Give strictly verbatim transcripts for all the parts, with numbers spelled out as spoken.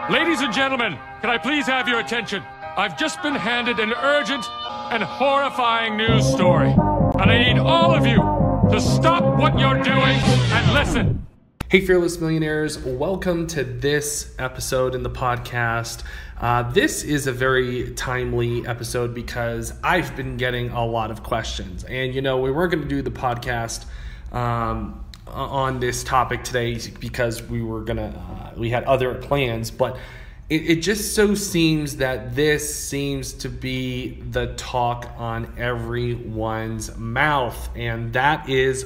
Ladies and gentlemen, can I please have your attention? I've just been handed an urgent and horrifying news story. And I need all of you to stop what you're doing and listen. Hey, Fearless Millionaires, welcome to this episode in the podcast. Uh, this is a very timely episode because I've been getting a lot of questions. And, you know, we weren't going to do the podcast um, on this topic today because we were going to, uh, we had other plans, but it, it just so seems that this seems to be the talk on everyone's mouth, and that is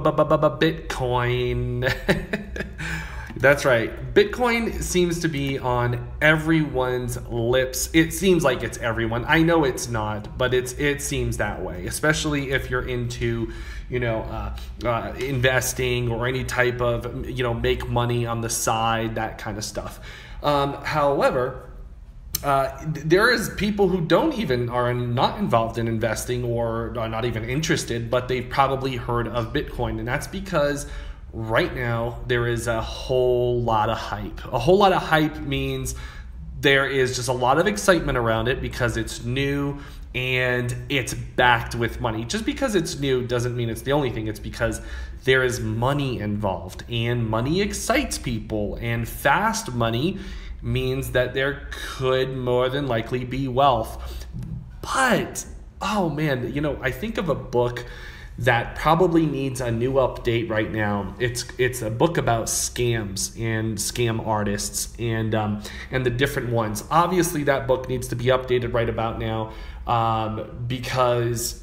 Bitcoin. That's right. Bitcoin seems to be on everyone's lips. It seems like it's everyone. I know it's not, but it's it seems that way, especially if you're into, you know, uh, uh, investing or any type of, you know, make money on the side, that kind of stuff. Um, however, uh, there is people who don't even are not involved in investing or are not even interested, but they've probably heard of Bitcoin, and that's because right now there is a whole lot of hype. A whole lot of hype means there is just a lot of excitement around it because it's new and it's backed with money. Just because it's new doesn't mean it's the only thing. It's because there is money involved, and money excites people, and fast money means that there could more than likely be wealth. But, oh man, you know, I think of a book that probably needs a new update right now. It's it's a book about scams and scam artists and um, and the different ones. Obviously, that book needs to be updated right about now um, because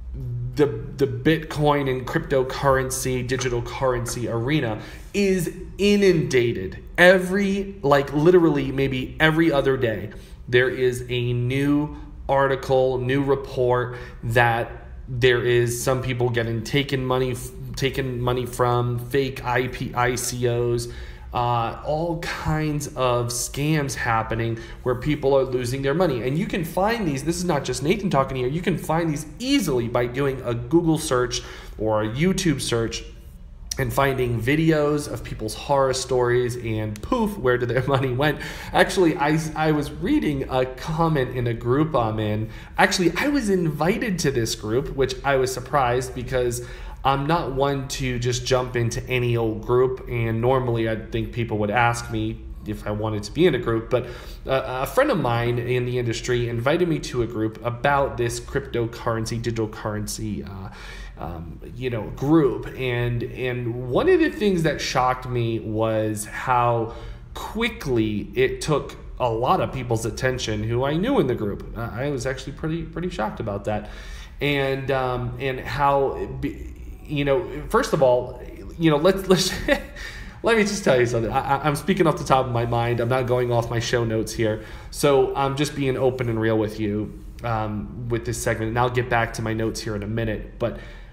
the the Bitcoin and cryptocurrency, digital currency arena is inundated. Every, like literally maybe every other day, there is a new article, new report that there is some people getting taken money, taken money from, fake I P, I C Os, uh, all kinds of scams happening where people are losing their money. And you can find these, this is not just Nathan talking here, you can find these easily by doing a Google search or a YouTube search and finding videos of people's horror stories, and poof, where did their money went? Actually, I, I was reading a comment in a group I'm in. Actually, I was invited to this group, which I was surprised because I'm not one to just jump into any old group, and normally I'd think people would ask me if I wanted to be in a group, but uh, a friend of mine in the industry invited me to a group about this cryptocurrency, digital currency uh, Um, you know, group. And and one of the things that shocked me was how quickly it took a lot of people's attention who I knew in the group. Uh, I was actually pretty pretty shocked about that. And um, and how, you know, first of all, you know, let's let's let me just tell you something. I, I'm speaking off the top of my mind. I'm not going off my show notes here. So I'm just being open and real with you um, with this segment. And I'll get back to my notes here in a minute. But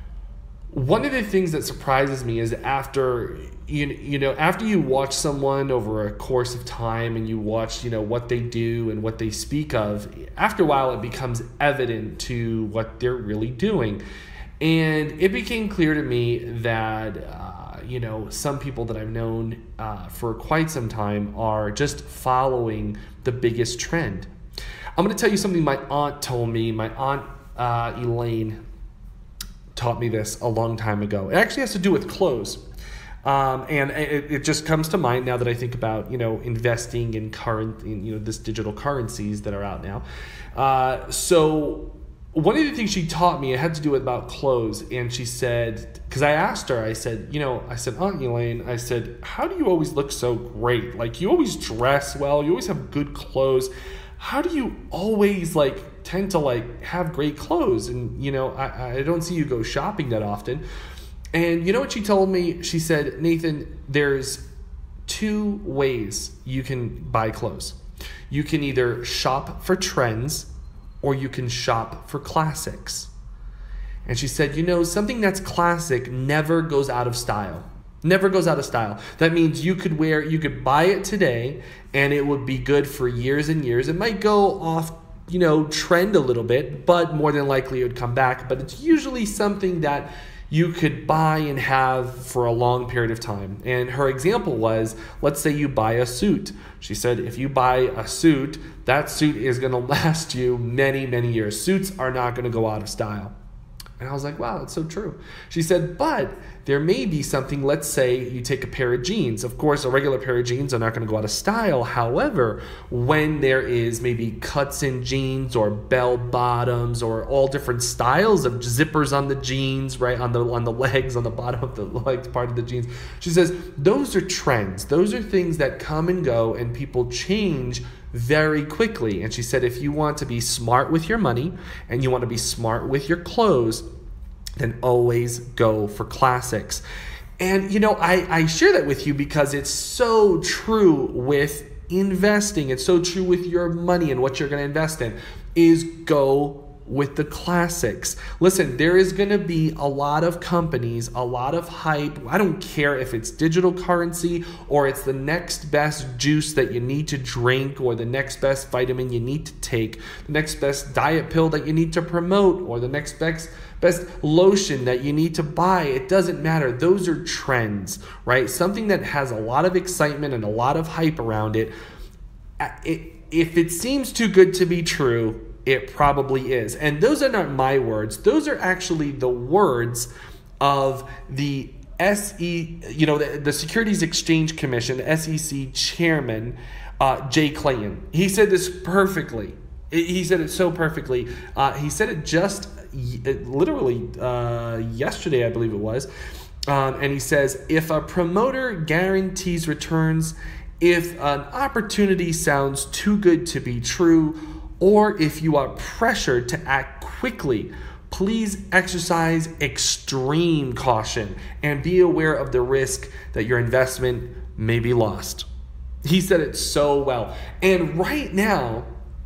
one of the things that surprises me is after you you know after you watch someone over a course of time and you watch you know what they do and what they speak of, after a while it becomes evident to what they're really doing. And it became clear to me that uh, you know some people that I've known uh, for quite some time are just following the biggest trend. I'm going to tell you something my aunt told me. My aunt uh, Elaine taught me this a long time ago. It actually has to do with clothes. Um, and it, it just comes to mind now that I think about, you know, investing in current, in, you know, this digital currencies that are out now. Uh, so one of the things she taught me, it had to do with about clothes. And she said, because I asked her, I said, you know, I said, Aunt Elaine, I said, how do you always look so great? Like, you always dress well, you always have good clothes. How do you always like tend to like have great clothes? And you know, I, I don't see you go shopping that often. And you know what she told me? She said, Nathan, there's two ways you can buy clothes. You can either shop for trends or you can shop for classics. And she said, you know, something that's classic never goes out of style. Never goes out of style. That means you could wear, you could buy it today and it would be good for years and years. It might go off, you know, trend a little bit, but more than likely it would come back. But it's usually something that you could buy and have for a long period of time. And her example was, let's say you buy a suit. She said, if you buy a suit, that suit is going to last you many, many years. Suits are not going to go out of style. And I was like, wow, that's so true. She said, but there may be something, let's say you take a pair of jeans. Of course, a regular pair of jeans are not going to go out of style. However, when there is maybe cuts in jeans or bell bottoms or all different styles of zippers on the jeans, right, on the on the legs, on the bottom of the legs part of the jeans, she says, those are trends. Those are things that come and go and people change very quickly. And she said, if you want to be smart with your money and you want to be smart with your clothes, then always go for classics. And, you know, I, I share that with you because it's so true with investing. It's so true with your money and what you're going to invest in is go with the classics. Listen, there is going to be a lot of companies, a lot of hype. I don't care if it's digital currency or it's the next best juice that you need to drink or the next best vitamin you need to take, the next best diet pill that you need to promote or the next best best lotion that you need to buy. It doesn't matter. Those are trends, right? Something that has a lot of excitement and a lot of hype around it. It if it seems too good to be true, it probably is. And those are not my words. Those are actually the words of the S E, you know, the, the Securities Exchange Commission, the S E C chairman, uh, Jay Clayton. He said this perfectly. He said it so perfectly. Uh, he said it just literally uh, yesterday, I believe it was. Um, and he says, if a promoter guarantees returns, if an opportunity sounds too good to be true, or if you are pressured to act quickly, please exercise extreme caution and be aware of the risk that your investment may be lost. He said it so well. And right now,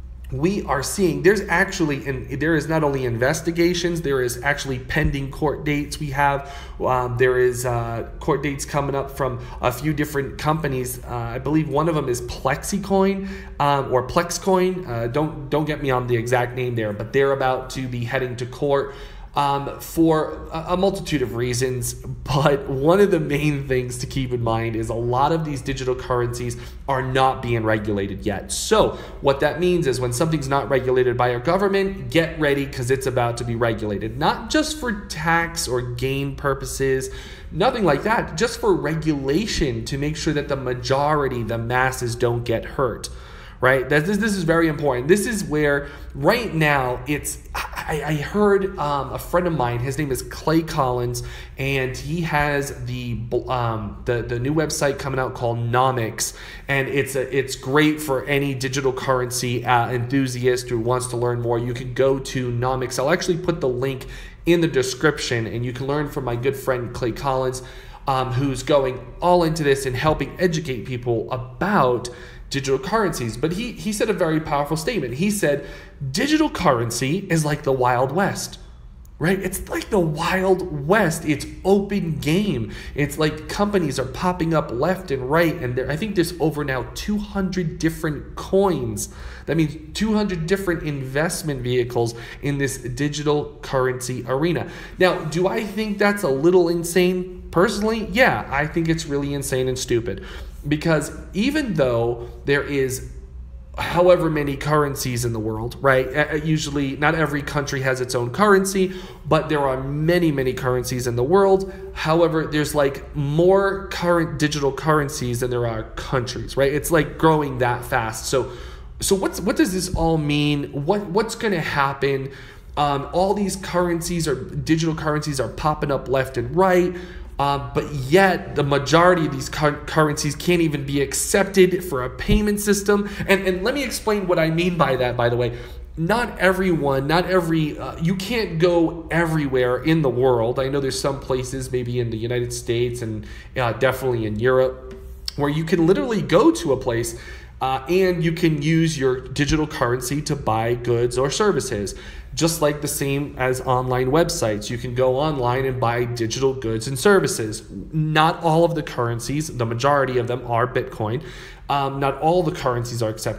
we are seeing there's actually, and there is not only investigations, there is actually pending court dates. We have, um, there is uh, court dates coming up from a few different companies. Uh, I believe one of them is Plexicoin um, or Plexcoin. Uh, don't don't get me on the exact name there, but they're about to be heading to court um, for a, a multitude of reasons. But one of the main things to keep in mind is a lot of these digital currencies are not being regulated yet. So what that means is when something's not regulated by our government, get ready because it's about to be regulated. Not just for tax or gain purposes, nothing like that, just for regulation to make sure that the majority, the masses don't get hurt. Right? This, this is very important. This is where right now it's, I, I heard um, a friend of mine, his name is Clay Collins, and he has the um, the, the new website coming out called Nomics, and it's a, it's great for any digital currency uh, enthusiast who wants to learn more. You can go to Nomics. I'll actually put the link in the description, and you can learn from my good friend Clay Collins, um, who's going all into this and helping educate people about digital currencies. But he he said a very powerful statement. He said, digital currency is like the Wild West, right? It's like the Wild West. It's open game. It's like companies are popping up left and right. And there, I think there's over now two hundred different coins. That means two hundred different investment vehicles in this digital currency arena. Now, do I think that's a little insane? Personally, yeah, I think it's really insane and stupid. Because even though there is however many currencies in the world, right? Usually not every country has its own currency, but there are many, many currencies in the world. However, there's like more current digital currencies than there are countries, right? It's like growing that fast. So so what's what does this all mean? What what's going to happen? Um, all these currencies or digital currencies are popping up left and right. Uh, but yet the majority of these cu- currencies can't even be accepted for a payment system. And, and let me explain what I mean by that, by the way. Not everyone, not every, uh, you can't go everywhere in the world. I know there's some places, maybe in the United States and uh, definitely in Europe, where you can literally go to a place uh, and you can use your digital currency to buy goods or services. Just like the same as online websites, you can go online and buy digital goods and services. Not all of the currencies, the majority of them are Bitcoin. Um, not all the currencies are accepted.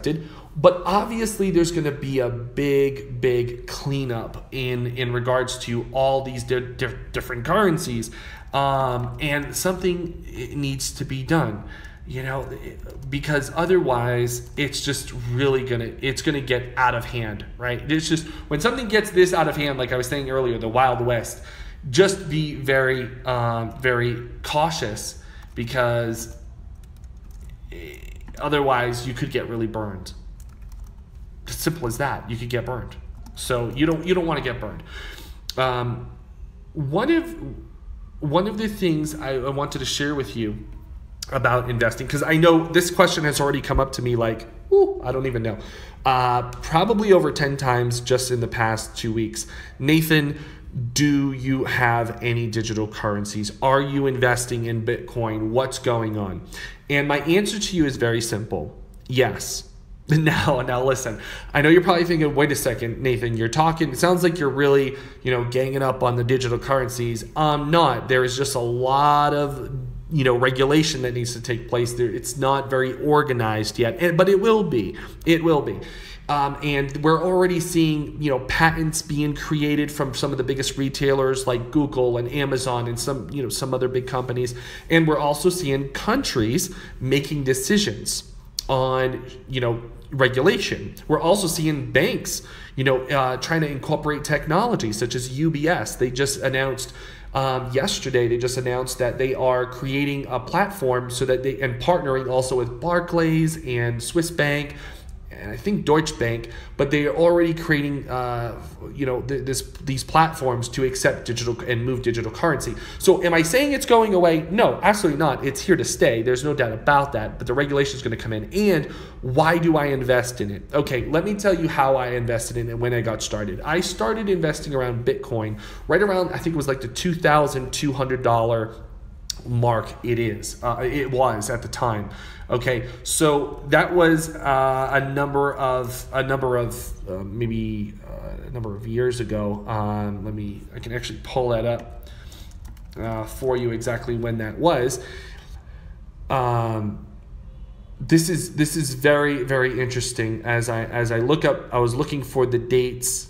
But obviously there's going to be a big, big cleanup in, in regards to all these di- di- different currencies. Um, and something needs to be done, you know, because otherwise it's just really going to, it's going to get out of hand, right? It's just, when something gets this out of hand, like I was saying earlier, the Wild West, just be very, um, very cautious, because otherwise you could get really burned. As simple as that. You could get burned. So you don't you don't want to get burned. Um, one of one of the things I, I wanted to share with you about investing, because I know this question has already come up to me like, ooh, I don't even know, uh, probably over ten times just in the past two weeks. Nathan, do you have any digital currencies? Are you investing in Bitcoin? What's going on? And my answer to you is very simple. Yes. Now, now listen, I know you're probably thinking, wait a second, Nathan, you're talking, it sounds like you're really, you know, ganging up on the digital currencies. I'm not. There is just a lot of, you know, regulation that needs to take place there. It's not very organized yet, and, but it will be. It will be. Um, and we're already seeing, you know, patents being created from some of the biggest retailers like Google and Amazon and some, you know, some other big companies. And we're also seeing countries making decisions on, you know, regulation. We're also seeing banks, you know, uh, trying to incorporate technology such as U B S. They just announced um, yesterday, they just announced that they are creating a platform so that they, and partnering also with Barclays and Swiss Bank, and I think Deutsche Bank, but they are already creating, uh, you know, th- this these platforms to accept digital and move digital currency. So am I saying it's going away? No, absolutely not. It's here to stay. There's no doubt about that, but the regulation is going to come in. And why do I invest in it? Okay, let me tell you how I invested in it when I got started. I started investing around Bitcoin right around, I think it was like the two thousand two hundred dollars mark. It is. Uh, it was at the time. Okay, so that was uh, a number of a number of uh, maybe uh, a number of years ago. Um, let me. I can actually pull that up uh, for you exactly when that was. Um, this is this is very very interesting. As I as I look up, I was looking for the dates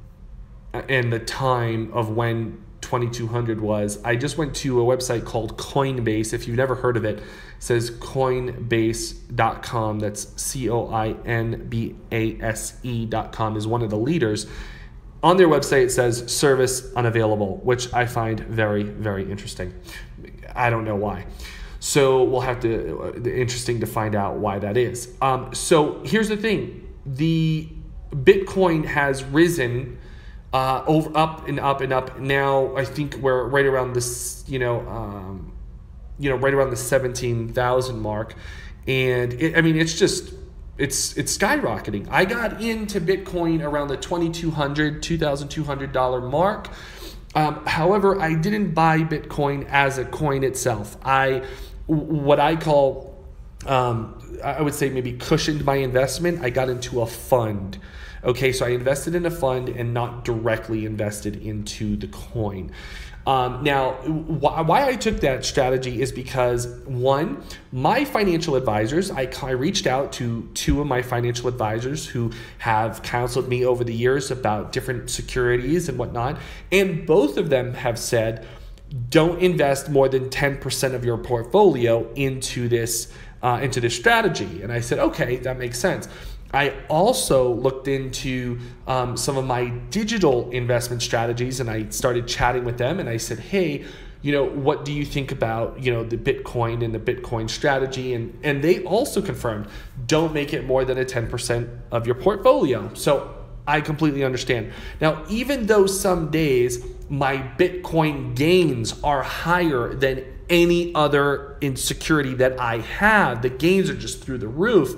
and the time of when twenty-two hundred was. I just went to a website called Coinbase. If you've never heard of it, it says coinbase dot com. That's C O I N B A S E dot com is one of the leaders. On their website, it says service unavailable, which I find very, very interesting. I don't know why. So we'll have to, uh, interesting to find out why that is. Um, so here's the thing. The Bitcoin has risen Uh, over up and up and up. Now I think we're right around this, you know, um, you know, right around the seventeen thousand mark, and it, I mean, it's just, it's it's skyrocketing. I got into Bitcoin around the twenty-two hundred, two thousand two hundred dollar mark. Um, however, I didn't buy Bitcoin as a coin itself. I, what I call, um, I would say maybe cushioned my investment. I got into a fund. Okay, so I invested in a fund and not directly invested into the coin. Um, now, wh- why I took that strategy is because, one, my financial advisors, I, I reached out to two of my financial advisors who have counseled me over the years about different securities and whatnot, and both of them have said, don't invest more than ten percent of your portfolio into this, uh, into this strategy. And I said, okay, that makes sense. I also looked into um, some of my digital investment strategies, and I started chatting with them, and I said, hey, you know, what do you think about, you know, the Bitcoin and the Bitcoin strategy? And, and they also confirmed, don't make it more than a ten percent of your portfolio. So I completely understand. Now, even though some days my Bitcoin gains are higher than any other insecurity that I have, the gains are just through the roof.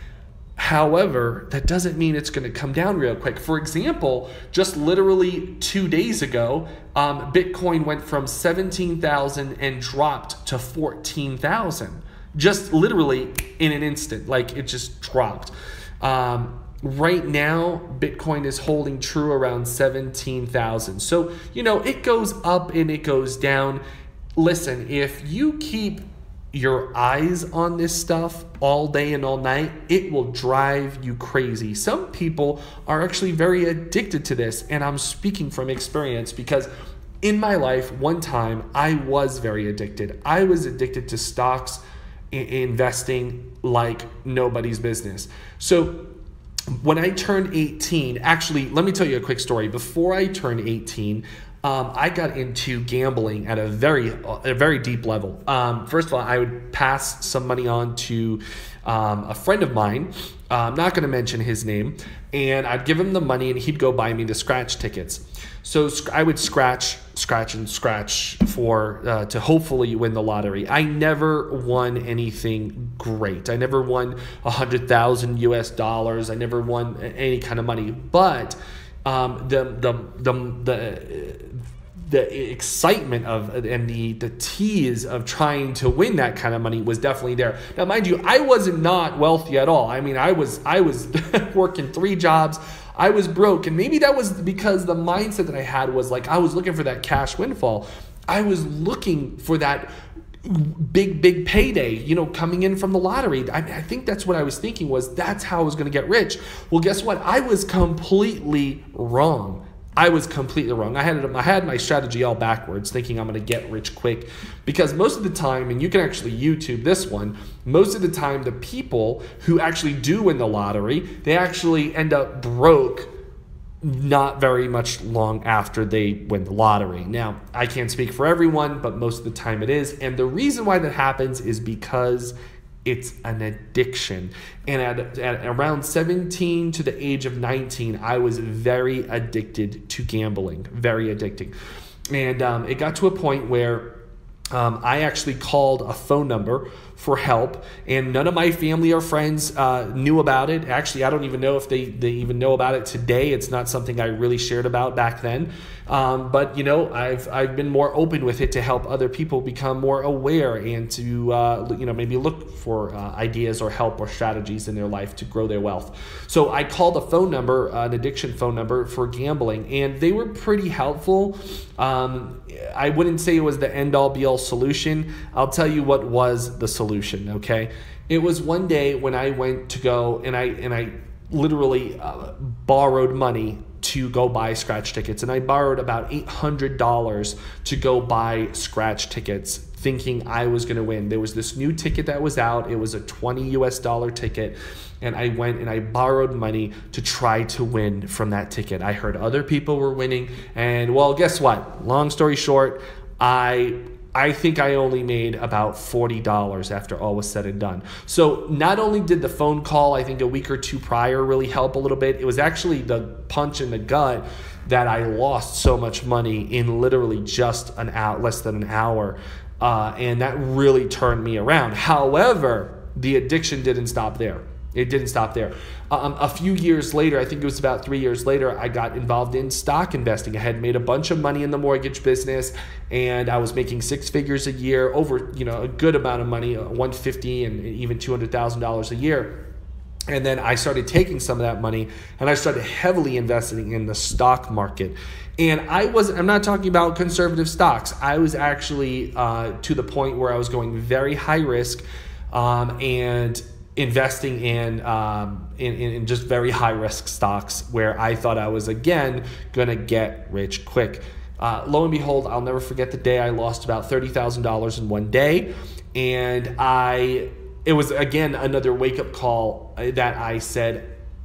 However, that doesn't mean it's going to come down real quick. For example, just literally two days ago, um, Bitcoin went from seventeen thousand and dropped to fourteen thousand. Just literally in an instant, like it just dropped. Um, right now, Bitcoin is holding true around seventeen thousand. So, you know, it goes up and it goes down. Listen, if you keep your eyes on this stuff all day and all night, it will drive you crazy. Some people are actually very addicted to this, and I'm speaking from experience because in my life, one time, I was very addicted. I was addicted to stocks, I- investing like nobody's business. So when I turned eighteen, actually, let me tell you a quick story. Before I turned eighteen, Um, I got into gambling at a very, a very deep level. Um, first of all, I would pass some money on to um, a friend of mine. Uh, I'm not going to mention his name, and I'd give him the money, and he'd go buy me the scratch tickets. So I would scratch, scratch, and scratch for uh, to hopefully win the lottery. I never won anything great. I never won a hundred thousand U S dollars. I never won any kind of money, but Um, the the the the the excitement of and the the tease of trying to win that kind of money was definitely there. Now, mind you, I was not wealthy at all. I mean, I was I was working three jobs. I was broke, and maybe that was because the mindset that I had was like I was looking for that cash windfall. I was looking for that big, big payday, you know, coming in from the lottery. I, I think that's what I was thinking was that's how I was going to get rich. Well, guess what? I was completely wrong. I was completely wrong. I had it, I had my strategy all backwards, thinking I'm going to get rich quick, because most of the time, and you can actually YouTube this one, most of the time the people who actually do win the lottery, they actually end up broke not very much long after they win the lottery. Now, I can't speak for everyone, but most of the time it is. And the reason why that happens is because it's an addiction. And at, at around seventeen to the age of nineteen, I was very addicted to gambling, very addicting. And um, it got to a point where um, I actually called a phone number for help, and none of my family or friends uh, knew about it. Actually, I don't even know if they, they even know about it today. It's not something I really shared about back then. Um, but, you know, I've I've been more open with it to help other people become more aware and to, uh, you know, maybe look for uh, ideas or help or strategies in their life to grow their wealth. So I called a phone number, uh, an addiction phone number for gambling, and they were pretty helpful. Um, I wouldn't say it was the end-all be-all solution. I'll tell you what was the solution, okay? It was one day when I went to go and I and I literally uh, borrowed money to go buy scratch tickets. And I borrowed about eight hundred dollars to go buy scratch tickets, thinking I was going to win. There was this new ticket that was out. It was a twenty U S dollar ticket. And I went and I borrowed money to try to win from that ticket. I heard other people were winning. And well, guess what? Long story short, I I think I only made about forty dollars after all was said and done. So not only did the phone call, I think a week or two prior, really help a little bit, it was actually the punch in the gut that I lost so much money in literally just an hour, less than an hour. Uh, and that really turned me around. However, the addiction didn't stop there. It didn't stop there. Um, a few years later, I think it was about three years later, I got involved in stock investing. I had made a bunch of money in the mortgage business, and I was making six figures a year, over you know a good amount of money, one hundred fifty thousand dollars and even two hundred thousand dollars a year. And then I started taking some of that money, and I started heavily investing in the stock market. And I was, I'm not talking about conservative stocks. I was actually uh, to the point where I was going very high risk um, and investing in, um, in in just very high risk stocks where I thought I was again gonna get rich quick. Uh, lo and behold, I'll never forget the day I lost about thirty thousand dollars in one day, and I it was again another wake up call that I said,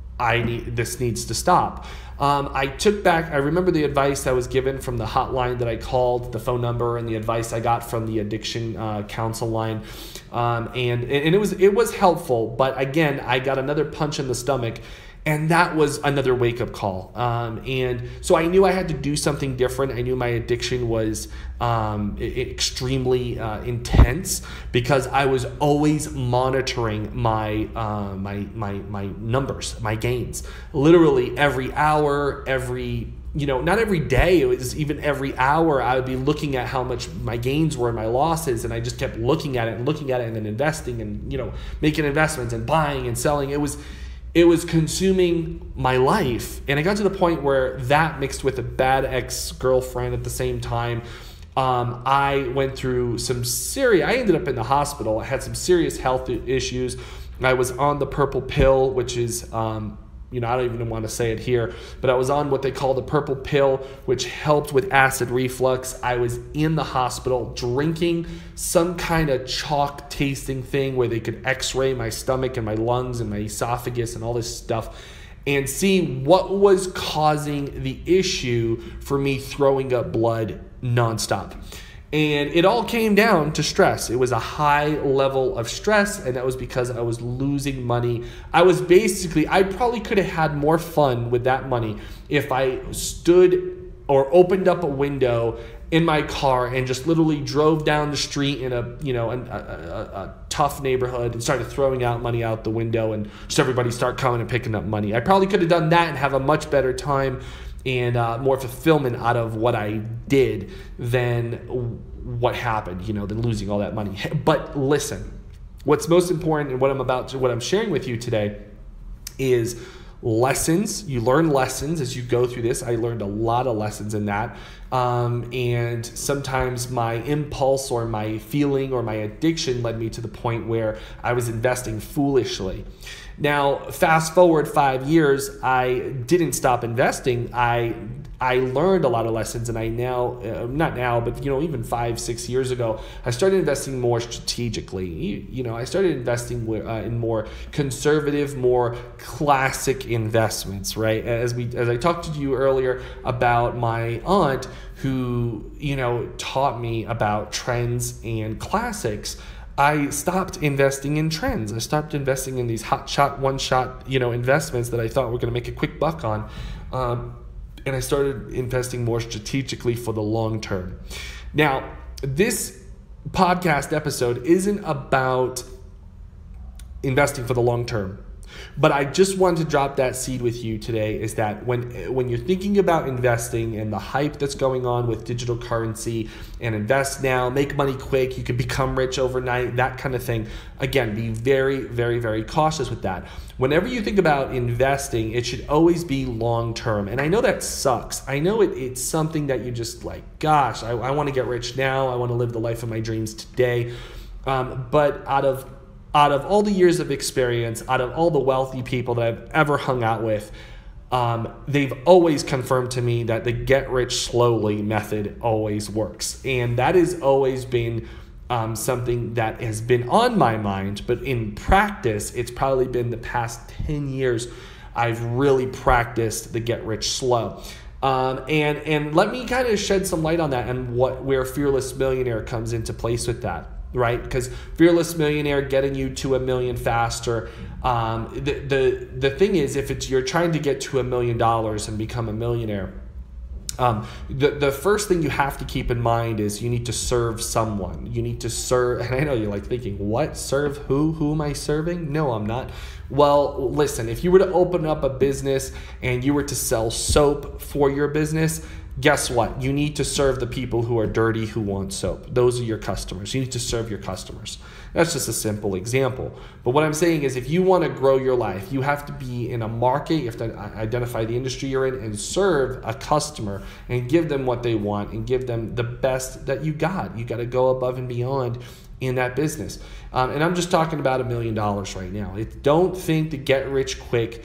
I need this needs to stop. Um, I took back, I remember the advice I was given from the hotline that I called, the phone number, and the advice I got from the addiction uh, counsel line. Um, and and it was it was helpful, but again, I got another punch in the stomach, and that was another wake-up call. Um, and so I knew I had to do something different. I knew my addiction was um, extremely uh, intense because I was always monitoring my, uh, my my my numbers, my gains. Literally every hour, every you know, not every day, it was even every hour, I would be looking at how much my gains were and my losses, and I just kept looking at it and looking at it and then investing and, you know, making investments and buying and selling. It was it was consuming my life. And I got to the point where that, mixed with a bad ex-girlfriend at the same time, Um, I went through some serious, I ended up in the hospital. I had some serious health issues. I was on the purple pill, which is, um, you know, I don't even want to say it here, but I was on what they call the purple pill, which helped with acid reflux. I was in the hospital drinking some kind of chalk tasting thing where they could x-ray my stomach and my lungs and my esophagus and all this stuff and see what was causing the issue for me throwing up blood nonstop. And it all came down to stress. It was a high level of stress, and that was because I was losing money. I was basically, I probably could have had more fun with that money if I stood or opened up a window in my car and just literally drove down the street in a, you know, a, a, a tough neighborhood and started throwing out money out the window and just everybody start coming and picking up money. I probably could have done that and have a much better time and uh, more fulfillment out of what I did than what happened, you know, than losing all that money. But listen, what's most important and what I'm about to, what I'm sharing with you today is lessons. You learn lessons as you go through this. I learned a lot of lessons in that. Um, and sometimes my impulse or my feeling or my addiction led me to the point where I was investing foolishly. Now, fast forward five years, I didn't stop investing. I I learned a lot of lessons, and I now, uh, not now, but you know, even five, six years ago, I started investing more strategically. You, you know, I started investing uh, in more conservative, more classic investments, right? As we, as I talked to you earlier about my aunt who, you know, taught me about trends and classics. I stopped investing in trends. I stopped investing in these hot shot, one shot, you know, investments that I thought were going to make a quick buck on. Um, and I started investing more strategically for the long term. Now, this podcast episode isn't about investing for the long term. But I just wanted to drop that seed with you today is that when when you're thinking about investing and the hype that's going on with digital currency and invest now, make money quick, you can become rich overnight, that kind of thing. Again, be very, very, very cautious with that. Whenever you think about investing, it should always be long term. And I know that sucks. I know it, it's something that you just like, gosh, I, I want to get rich now. I want to live the life of my dreams today. Um, but out of Out of all the years of experience, out of all the wealthy people that I've ever hung out with, um, they've always confirmed to me that the get rich slowly method always works. And that has always been um, something that has been on my mind. But in practice, it's probably been the past ten years I've really practiced the get rich slow. Um, and, and let me kind of shed some light on that and what where Fearless Millionaire comes into place with that. Right? Because Fearless Millionaire getting you to a million faster. Um, the, the, the thing is, if it's you're trying to get to a million dollars and become a millionaire, um, the, the first thing you have to keep in mind is you need to serve someone. You need to serve, and I know you're like thinking, what? Serve who? Who am I serving? No, I'm not. Well, listen, if you were to open up a business and you were to sell soap for your business, guess what? You need to serve the people who are dirty, who want soap. Those are your customers. You need to serve your customers. That's just a simple example. But what I'm saying is if you want to grow your life, you have to be in a market, you have to identify the industry you're in and serve a customer and give them what they want and give them the best that you got. You got to go above and beyond in that business. Um, and I'm just talking about a million dollars right now. It, don't think to get rich quick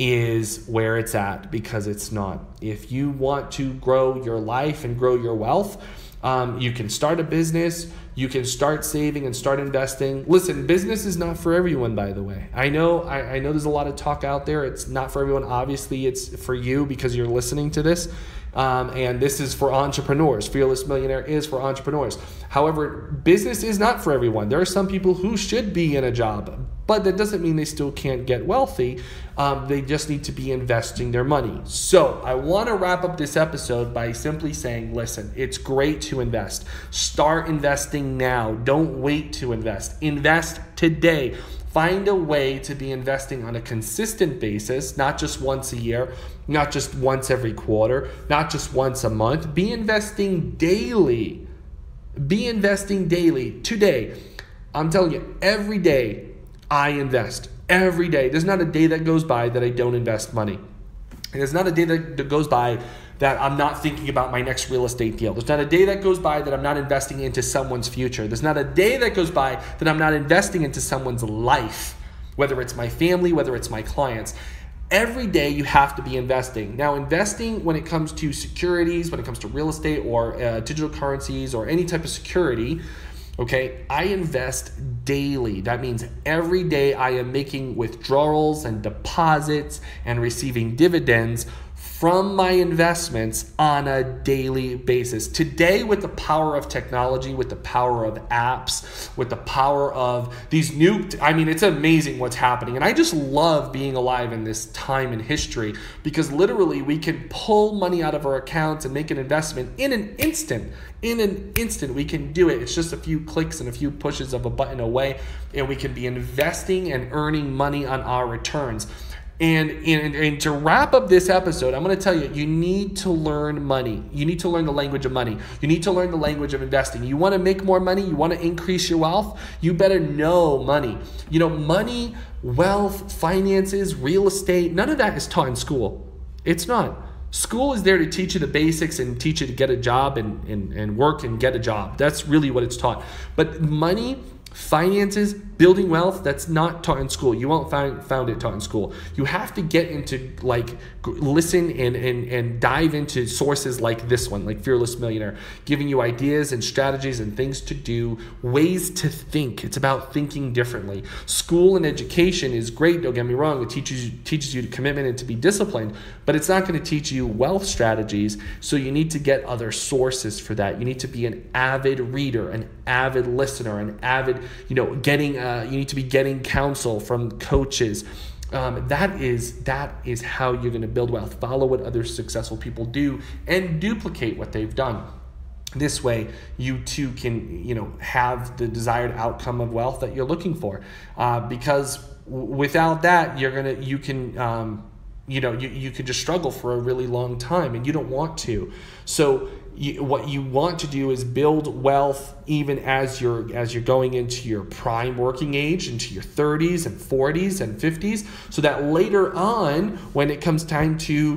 is where it's at, because it's not. If you want to grow your life and grow your wealth, um, you can start a business, you can start saving and start investing. Listen, business is not for everyone, by the way. I know, I, I know there's a lot of talk out there. It's not for everyone. Obviously, it's for you because you're listening to this. Um, and this is for entrepreneurs. Fearless Millionaire is for entrepreneurs. However, business is not for everyone. There are some people who should be in a job, but that doesn't mean they still can't get wealthy. Um, they just need to be investing their money. So I want to wrap up this episode by simply saying, listen, it's great to invest. Start investing now. Don't wait to invest. Invest today. Find a way to be investing on a consistent basis, not just once a year, not just once every quarter, not just once a month. Be investing daily. Be investing daily today. I'm telling you, every day I invest. Every day. There's not a day that goes by that I don't invest money. And there's not a day that goes by that I'm not thinking about my next real estate deal. There's not a day that goes by that I'm not investing into someone's future. There's not a day that goes by that I'm not investing into someone's life, whether it's my family, whether it's my clients. Every day you have to be investing. Now, investing when it comes to securities, when it comes to real estate or uh, digital currencies or any type of security, okay, I invest daily. That means every day I am making withdrawals and deposits and receiving dividends from my investments on a daily basis. Today, with the power of technology, with the power of apps, with the power of these new, I mean, it's amazing what's happening. And I just love being alive in this time in history, because literally we can pull money out of our accounts and make an investment in an instant. In an instant, we can do it. It's just a few clicks and a few pushes of a button away, and we can be investing and earning money on our returns. And, and, and to wrap up this episode, I'm going to tell you, you need to learn money. You need to learn the language of money. You need to learn the language of investing. You want to make more money? You want to increase your wealth? You better know money. You know, money, wealth, finances, real estate, none of that is taught in school. It's not. School is there to teach you the basics and teach you to get a job and, and, and work and get a job. That's really what it's taught. But money, finances, building wealth, that's not taught in school. You won't find found it taught in school. You have to get into, like, listen and, and, and dive into sources like this one, like Fearless Millionaire, giving you ideas and strategies and things to do, ways to think. It's about thinking differently. School and education is great, don't get me wrong. It teaches you, teaches you commitment and to be disciplined, but it's not going to teach you wealth strategies, so you need to get other sources for that. You need to be an avid reader, an avid listener, an avid, you know, getting, uh, you need to be getting counsel from coaches. Um, that is that is how you're going to build wealth. Follow what other successful people do and duplicate what they've done. This way, you too can, you know, have the desired outcome of wealth that you're looking for. Uh, because w- without that, you're gonna, you can, um, you know, you you could just struggle for a really long time, and you don't want to. So You, what you want to do is build wealth even as you're as you're going into your prime working age, into your thirties and forties and fifties, so that later on, when it comes time to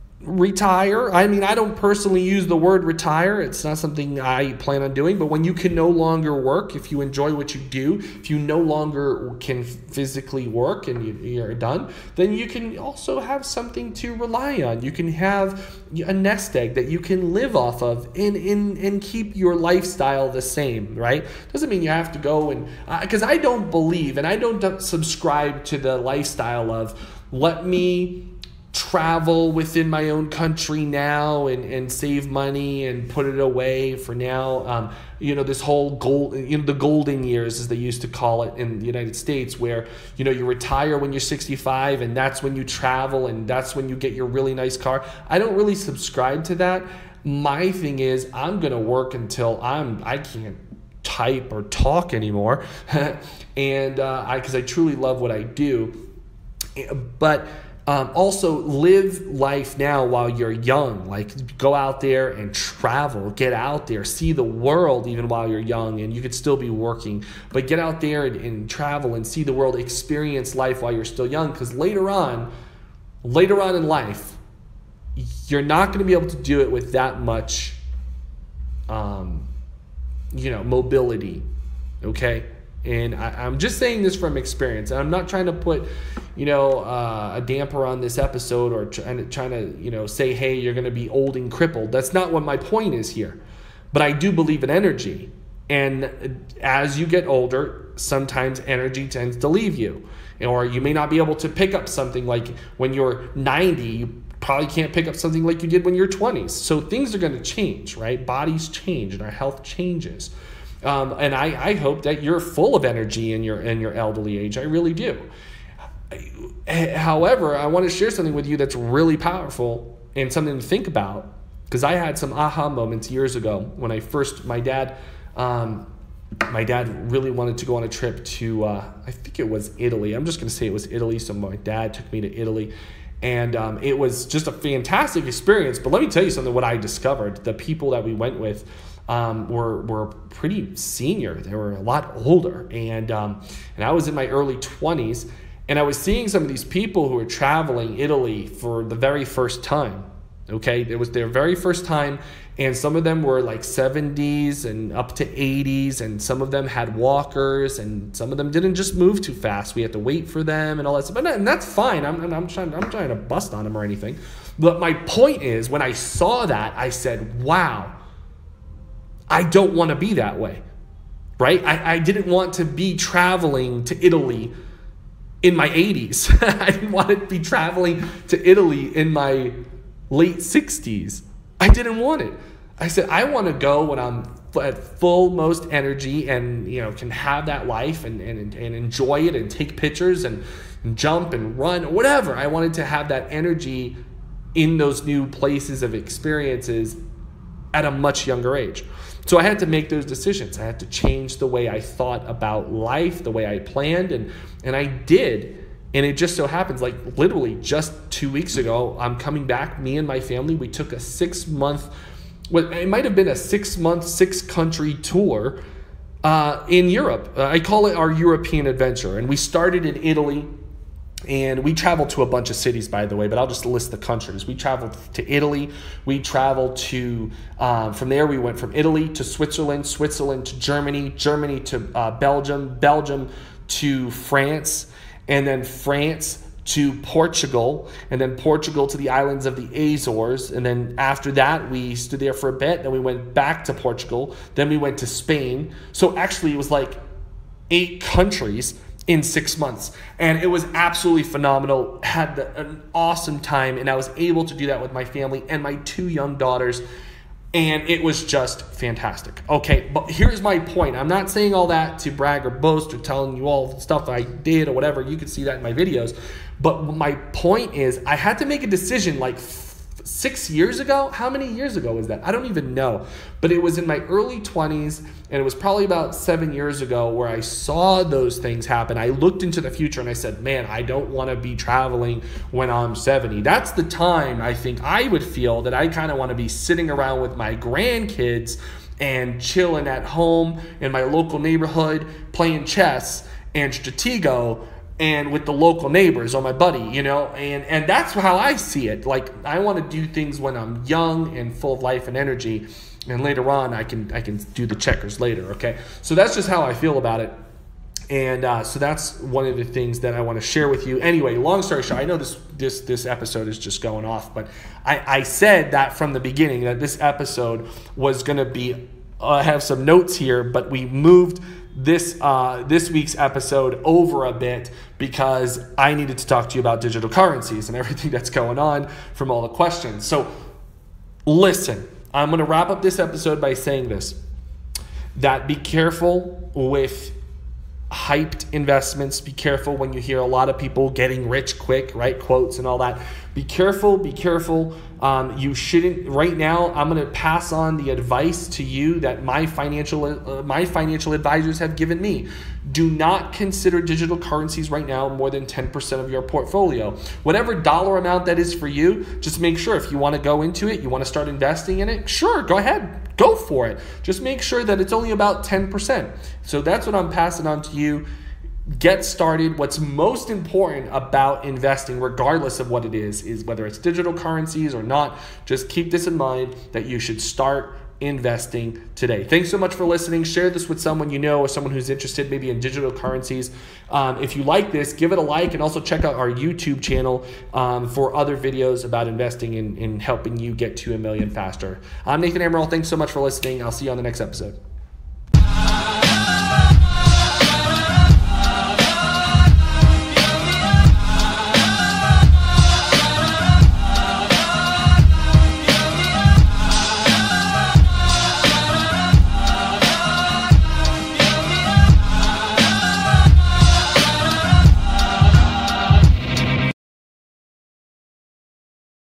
retire, I mean, I don't personally use the word retire. It's not something I plan on doing, but when you can no longer work, if you enjoy what you do, if you no longer can physically work and you, you're done, then you can also have something to rely on. You can have a nest egg that you can live off of and, and, and keep your lifestyle the same, right? Doesn't mean you have to go and, because uh, I don't believe and I don't subscribe to the lifestyle of, let me travel within my own country now and, and save money and put it away for now. Um, you know, this whole gold, you know, the golden years, as they used to call it in the United States, where, you know, you retire when you're sixty-five and that's when you travel and that's when you get your really nice car. I don't really subscribe to that. My thing is, I'm going to work until I'm, I can't type or talk anymore. and uh, I, cause I truly love what I do. But Um, also live life now while you're young. Like, go out there and travel, get out there, see the world even while you're young, and you could still be working, but get out there and, and travel and see the world, experience life while you're still young, because later on, later on in life, you're not going to be able to do it with that much, um, you know, mobility, okay? And I, I'm just saying this from experience. I'm not trying to put, you know, uh, a damper on this episode or trying to, trying to, you know, say, hey, you're going to be old and crippled. That's not what my point is here. But I do believe in energy. And as you get older, sometimes energy tends to leave you. Or you may not be able to pick up something like when you're ninety, you probably can't pick up something like you did when you're twenties. So things are going to change, right? Bodies change and our health changes. Um, and I, I hope that you're full of energy in your in your elderly age. I really do. However, I want to share something with you that's really powerful and something to think about, because I had some aha moments years ago when I first, my dad, um, my dad really wanted to go on a trip to, uh, I think it was Italy. I'm just going to say it was Italy. So my dad took me to Italy. And um, it was just a fantastic experience. But let me tell you something, what I discovered. The people that we went with um, were were pretty senior. They were a lot older. And, um, and I was in my early twenties. And I was seeing some of these people who were traveling Italy for the very first time. Okay, it was their very first time, and some of them were like seventies and up to eighties, and some of them had walkers, and some of them didn't just move too fast. We had to wait for them and all that stuff, and that's fine. I'm, I'm trying, I'm trying to bust on them or anything. But my point is, when I saw that, I said, wow, I don't want to be that way, right? I, I didn't want to be traveling to Italy in my eighties. I didn't want to be traveling to Italy in my late sixties. I didn't want it. I said, I want to go when I'm at full most energy and, you know, can have that life and, and, and enjoy it and take pictures and, and jump and run or whatever. I wanted to have that energy in those new places of experiences at a much younger age. So I had to make those decisions. I had to change the way I thought about life, the way I planned, and, and I did. And it just so happens, like literally just two weeks ago, I'm coming back, me and my family, we took a six month, well, it might have been a six month, six country tour uh, in Europe. Uh, I call it our European adventure. And we started in Italy, and we traveled to a bunch of cities, by the way, but I'll just list the countries. We traveled to Italy. We traveled to, um, from there we went from Italy to Switzerland, Switzerland to Germany, Germany to uh, Belgium, Belgium to France, and then France to Portugal, and then Portugal to the islands of the Azores. And then after that, we stood there for a bit. Then we went back to Portugal. Then we went to Spain. So actually, it was like eight countries in six months. And it was absolutely phenomenal. Had the, an awesome time. And I was able to do that with my family and my two young daughters. And it was just fantastic. Okay, but here's my point. I'm not saying all that to brag or boast or telling you all the stuff I did or whatever. You can see that in my videos. But my point is, I had to make a decision like six years ago. How many years ago was that? I don't even know. But it was in my early twenties, and it was probably about seven years ago where I saw those things happen. I looked into the future and I said, man, I don't want to be traveling when I'm seventy. That's the time I think I would feel that I kind of want to be sitting around with my grandkids and chilling at home in my local neighborhood, playing chess and Stratego, and with the local neighbors or my buddy, you know, and, and that's how I see it. Like, I want to do things when I'm young and full of life and energy, and later on I can I can do the checkers later, okay? So that's just how I feel about it. And uh, so that's one of the things that I want to share with you. Anyway, long story short, I know this this this episode is just going off, but I, I said that from the beginning that this episode was going to be, uh, I have some notes here, but we moved this uh, this week's episode over a bit because I needed to talk to you about digital currencies and everything that's going on from all the questions. So listen, I'm going to wrap up this episode by saying this, that be careful with hyped investments. Be careful when you hear a lot of people getting rich quick, right? Quotes and all that. Be careful, be careful. Um, you shouldn't, right now, I'm going to pass on the advice to you that my financial, uh, my financial advisors have given me. Do not consider digital currencies right now more than ten percent of your portfolio. Whatever dollar amount that is for you, just make sure if you want to go into it, you want to start investing in it, sure, go ahead, go for it. Just make sure that it's only about ten percent. So that's what I'm passing on to you. Get started. What's most important about investing, regardless of what it is, is whether it's digital currencies or not, just keep this in mind that you should start investing today. Thanks so much for listening. Share this with someone you know or someone who's interested maybe in digital currencies. Um, if you like this, give it a like, and also check out our YouTube channel um, for other videos about investing in, in helping you get to a million faster. I'm Nathan Amaral. Thanks so much for listening. I'll see you on the next episode.